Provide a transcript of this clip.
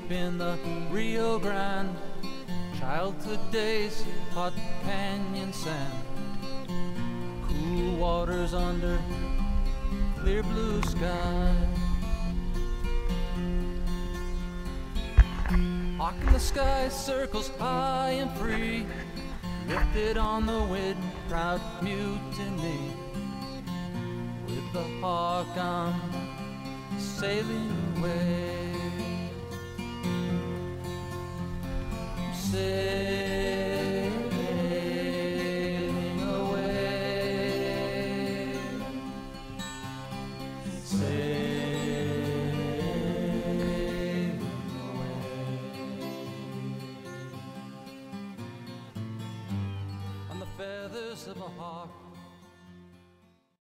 deep in the Rio Grande. Childhood days, hot canyon sand, cool waters under clear blue sky. Hawk in the sky circles high and free, lifted on the wind, proud mutiny. With the hawk I'm sailing away. Sailing away, sailing away. On the feathers of a hawk